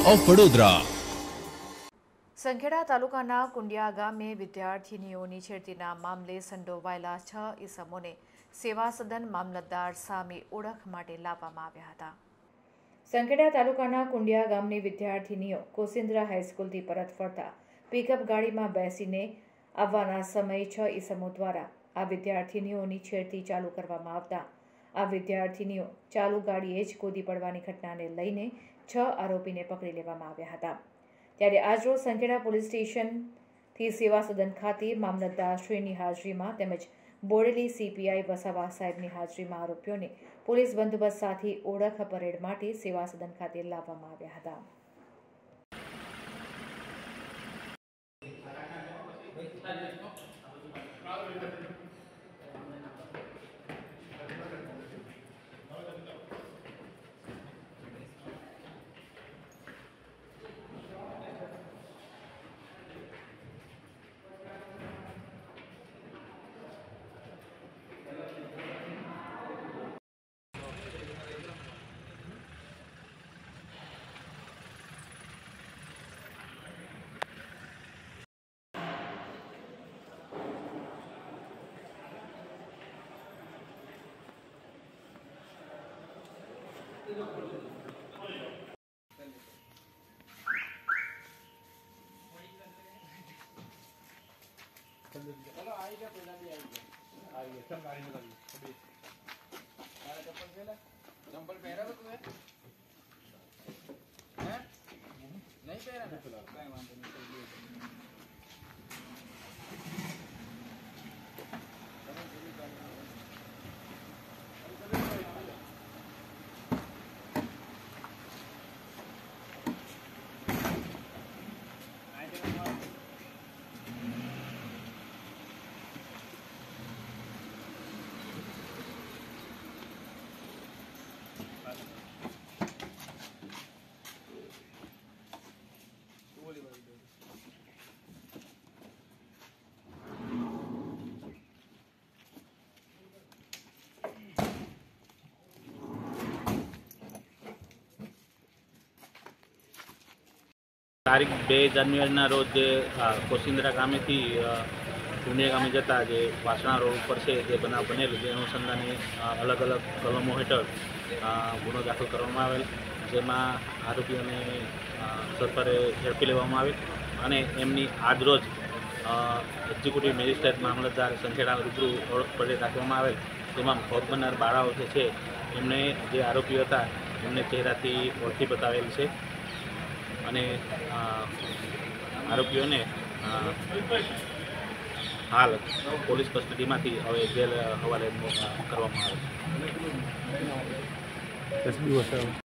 Of Vadodara. Sankheda તાલુકાના કુંડિયા ગામે વિદ્યાર્થીનીઓની છેડતીના મામલે સંડોવાયેલા 6 ઇસમોને સેવા સદન મામલતદાર સામે ઓળખ માટે લાવવામાં આવ્યા હતા। સંખેડા તાલુકાના કુંડિયા ગામની વિદ્યાર્થીનીઓ કોસિન્દ્રા હાઈસ્કૂલથી પરત ફરતા પિકઅપ ગાડીમાં બેસીને આવવાના સમયે 6 ઇસમો દ્વારા આ વિદ્યાર્થીનીઓની છેડતી ચાલુ કરવામાં આવતા આ વિદ્યાર્થીનીઓ ચાલુ ગાડીએ જ કૂદી પડવાની ઘટનાને લઈને 6 આરોપીને પકડી લેવામાં આવ્યા હતા। ત્યારે આજરોજ સંખેડા પોલીસ સ્ટેશનથી સેવા સદન ખાતે મામલતદારશ્રીની હાજરીમાં તેમજ બોડેલી CPI વસાવા સાહેબની હાજરીમાં આરોપીઓને પોલીસ બંદોબસ્ત સાથે ઓળખ પરેડ માટે સેવા સદન ખાતે લાવવામાં આવ્યા હતા। चलो आएगा पहला भी आएगा चल गाड़ी में लगी अभी सारा चप्पल पहला चप्पल पहरा तो है हैं नहीं पहरा ना फिलहाल काय वांधो नहीं તારીખ 2 જાન્યુઆરીના રોજ કોસિન્દ્રા ગામેથી કુંડિયા ગામે જતા જે વાસણા રોડ ઉપર છે જે બનાવ બનેલ જે અનુસંધાને અલગ અલગ કલમો હેઠળ ગુનો દાખલ કરવામાં આવેલ, જેમાં આરોપીઓને સરકારે ઝડપી લેવામાં આવેલ અને એમની આજરોજ એક્ઝિક્યુટિવ મેજિસ્ટ્રેટ મામલતદાર સંખેડા રૂબરૂ ઓળખ પરેડ રાખવામાં આવેલ, જેમાં ભોગ બનનાર બાળાઓ જે છે એમને જે આરોપીઓ હતા એમને ચહેરાથી ઓળખી બતાવેલ છે અને આરોપીઓને હાલ પોલીસ કસ્ટડીમાંથી હવે જેલ હવાલે કરવામાં આવે છે।